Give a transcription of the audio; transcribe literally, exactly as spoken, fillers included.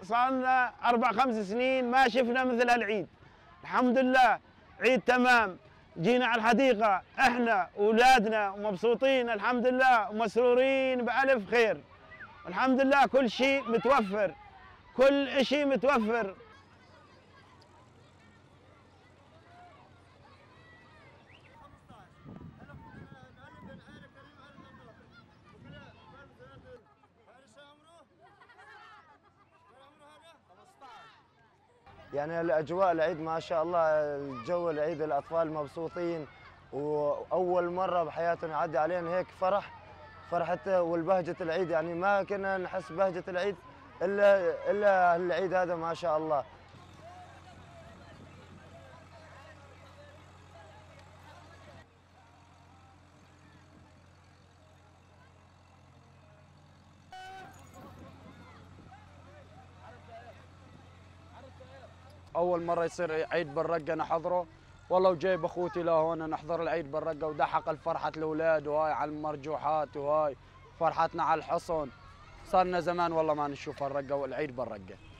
صار لنا اربع خمس سنين ما شفنا مثل هالعيد. الحمد لله عيد تمام. جينا على الحديقه احنا واولادنا ومبسوطين الحمد لله ومسرورين بالف خير. الحمد لله كل شيء متوفر، كل شيء متوفر. يعني الاجواء العيد ما شاء الله، الجو العيد الاطفال مبسوطين، واول مره بحياتنا يعدي علينا هيك فرح فرحة والبهجة العيد. يعني ما كنا نحس بهجة العيد الا الا العيد هذا ما شاء الله. اول مره يصير عيد بالرقه نحضره، والله وجايب اخوتي لهون نحضر العيد بالرقه، ودحق الفرحه الاولاد وهاي على المرجوحات وهاي فرحتنا على الحصن. صار لنا زمان والله ما نشوف الرقه والعيد بالرقه.